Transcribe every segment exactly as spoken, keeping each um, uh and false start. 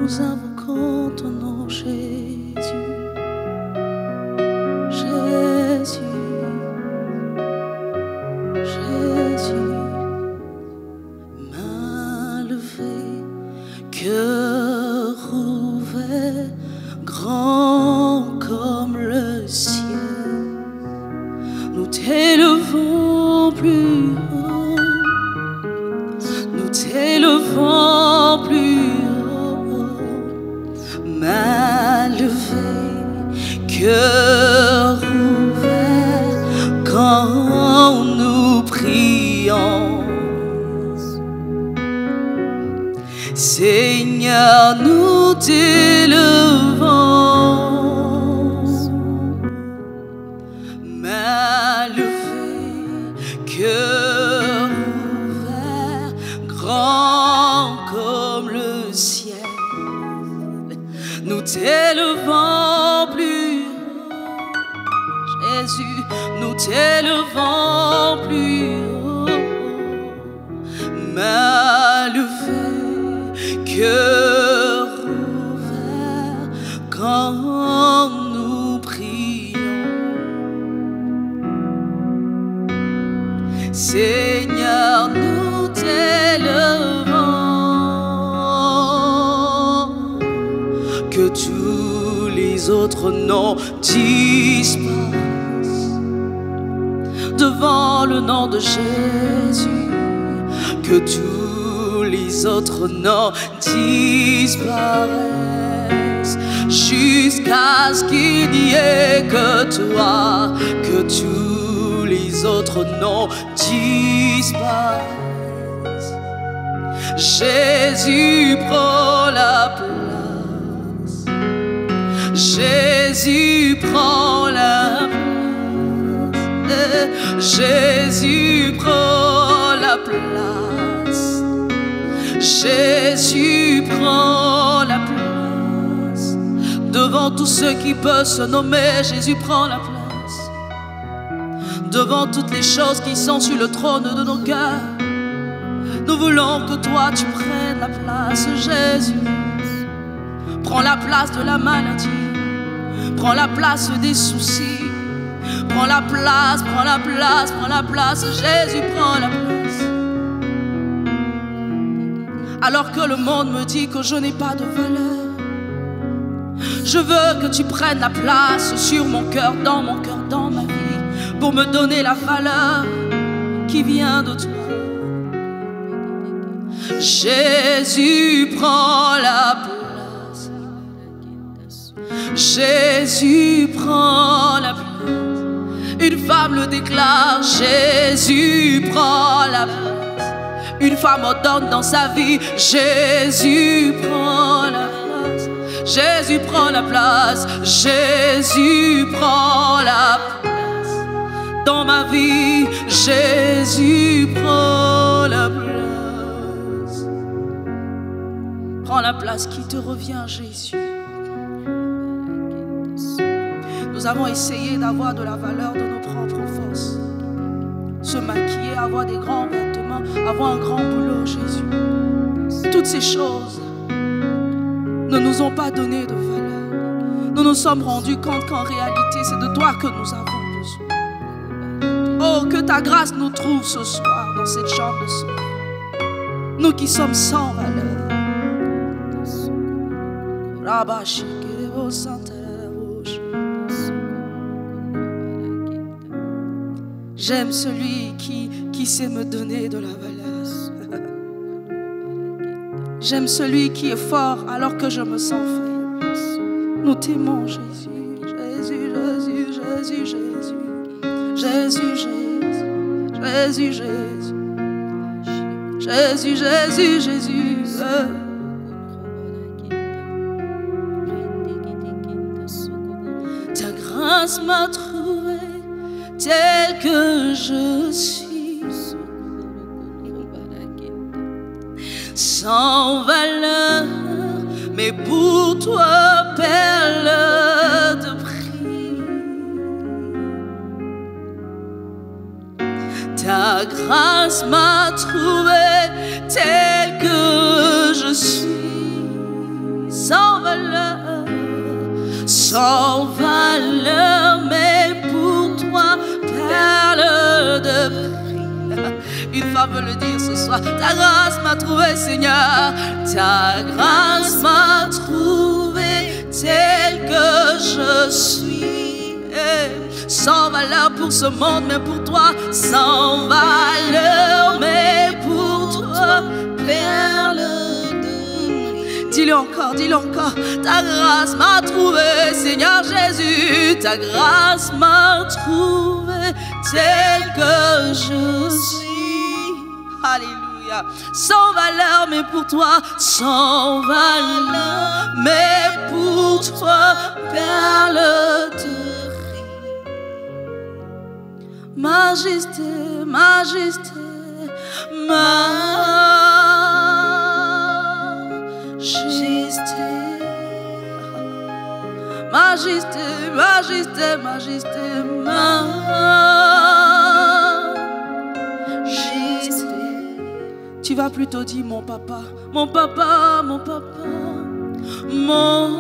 nous invoquons ton nom, Jésus. Jésus, Jésus, main levée, cœur ouvert, grand comme le ciel, nous t'élevons plus haut, nous t'élevons plus haut, main levée, cœur ouvert, quand nous prions. Seigneur, nous t'élevons, main levée, cœur ouvert, grand comme le ciel, nous t'élevons plus haut, Jésus, nous t'élevons plus haut, main levée, cœur ouvert, quand nous prions. Seigneur, nous t'élevons, que tous les autres noms disparaissent devant le nom de Jésus, que tous les autres noms disparaissent jusqu'à ce qu'il n'y ait que toi, que tous les autres noms disparaissent. Jésus prend la place, Jésus prend la place, Jésus prend la place, Jésus prend la place. Devant tous ceux qui peuvent se nommer, Jésus prend la place. Devant toutes les choses qui sont sur le trône de nos cœurs, nous voulons que toi tu prennes la place. Jésus, prends la place de la maladie, prends la place des soucis, prends la place, prends la place, prends la place. Jésus, prends la place. Alors que le monde me dit que je n'ai pas de valeur, je veux que tu prennes la place sur mon cœur, dans mon cœur, dans ma vie, pour me donner la valeur qui vient de toi. Jésus, prend la place, Jésus, prend la place. Une femme le déclare, Jésus, prend la place. Une femme ordonne dans sa vie, Jésus, prend la place. Jésus, prend la place, Jésus, prend la place. Dans ma vie, Jésus, prend la place. Prends la place qui te revient, Jésus. Nous avons essayé d'avoir de la valeur de nos propres forces, se maquiller, avoir des grands vêtements, avoir un grand boulot, Jésus. Toutes ces choses ne nous ont pas donné de valeur. Nous nous sommes rendus compte qu'en réalité, c'est de toi que nous avons besoin. Oh, que ta grâce nous trouve ce soir dans cette chambre de sommeil, nous qui sommes sans valeur. J'aime celui qui, qui sait me donner de la valeur. J'aime celui qui est fort alors que je me sens faible. Nous t'aimons, Jésus. Jésus, Jésus, Jésus, Jésus. Jésus, Jésus. Jésus, Jésus. Jésus, Jésus, Jésus. Ta grâce m'a trouvé tel que je suis, sans valeur, mais pour toi, perle de prix. Ta grâce m'a trouvé tel que je suis, sans valeur, mais pour toi, perle de prix. Une femme veut le dire ce soir. Ta grâce m'a trouvé, Seigneur. Ta grâce m'a trouvé tel que je suis. Sans valeur pour ce monde, mais pour toi. Sans valeur, mais pour toi, perle de prix. Dis-le encore, dis-le encore. Ta grâce m'a trouvé, Seigneur Jésus. Ta grâce m'a trouvé tel que je suis. Alléluia. Sans valeur, mais pour toi. Sans valeur, mais pour toi, perle de majesté, majesté, majesté, majesté, majesté, majesté, majesté. Tu vas plutôt dire mon papa, mon papa, mon papa, mon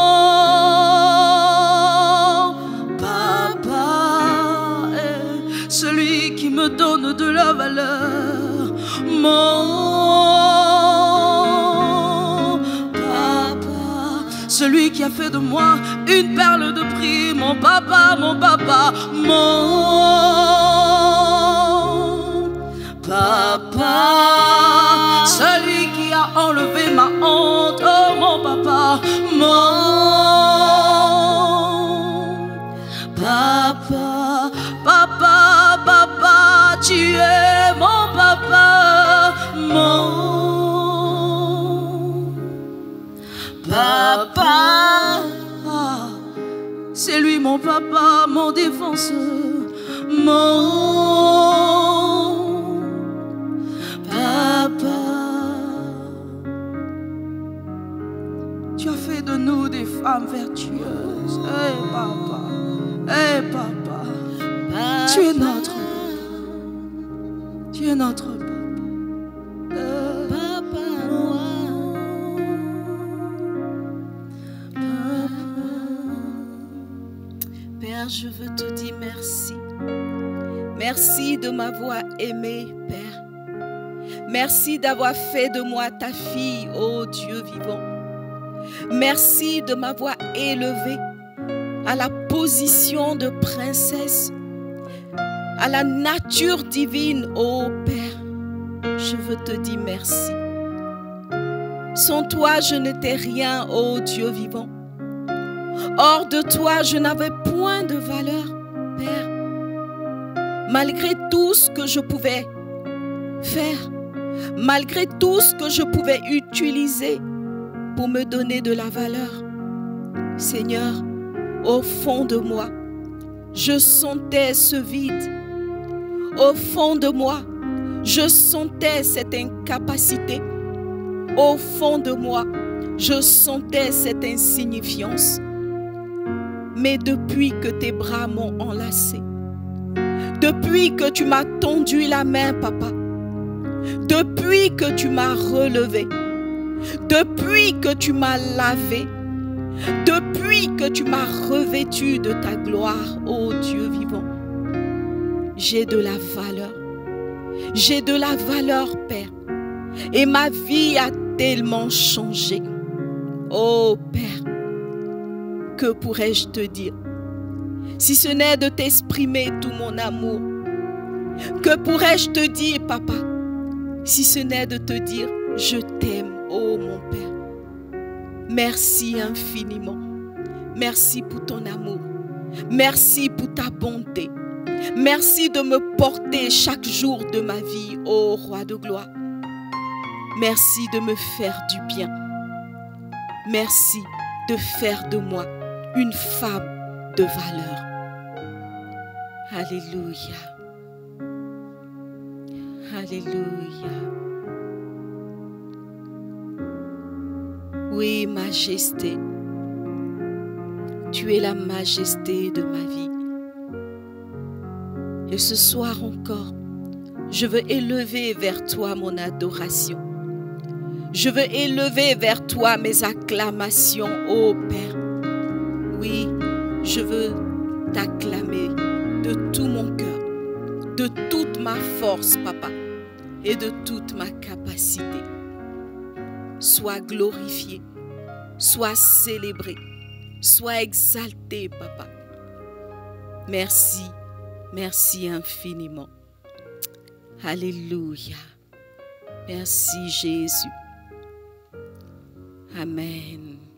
celui qui me donne de la valeur, mon papa, celui qui a fait de moi une perle de prix, mon papa, mon papa, mon papa, celui qui a enlevé ma honte, oh mon papa, mon papa, papa, papa, tu es mon papa, mon papa. C'est lui mon papa, mon défenseur, mon papa. Tu as fait de nous des femmes vertueuses. Hey papa, hey papa. Tu es notre papa. Tu es notre papa. Euh, papa, moi. Papa. Père, je veux te dire merci. Merci de m'avoir aimé, Père. Merci d'avoir fait de moi ta fille, ô Dieu vivant. Merci de m'avoir élevée à la position de princesse, à la nature divine, ô Père. Je veux te dire merci. Sans toi, je n'étais rien, ô Dieu vivant. Hors de toi, je n'avais point de valeur, Père. Malgré tout ce que je pouvais faire, malgré tout ce que je pouvais utiliser pour me donner de la valeur, Seigneur, au fond de moi, je sentais ce vide. Au fond de moi, je sentais cette incapacité. Au fond de moi, je sentais cette insignifiance. Mais depuis que tes bras m'ont enlacé, depuis que tu m'as tendu la main, papa, depuis que tu m'as relevé, depuis que tu m'as lavé, depuis que tu m'as revêtu de ta gloire, ô Dieu vivant, j'ai de la valeur. J'ai de la valeur, Père. Et ma vie a tellement changé. Oh, Père, que pourrais-je te dire si ce n'est de t'exprimer tout mon amour? Que pourrais-je te dire, papa, si ce n'est de te dire je t'aime, oh mon Père? Merci infiniment. Merci pour ton amour. Merci pour ta bonté. Merci de me porter chaque jour de ma vie, ô Roi de gloire. Merci de me faire du bien. Merci de faire de moi une femme de valeur. Alléluia. Alléluia. Oui, majesté, tu es la majesté de ma vie. Et ce soir encore, je veux élever vers toi mon adoration. Je veux élever vers toi mes acclamations, ô Père. Oui, je veux t'acclamer de tout mon cœur, de toute ma force, papa, et de toute ma capacité. Sois glorifié, sois célébré, sois exalté, papa. Merci, merci infiniment. Alléluia. Merci Jésus. Amen.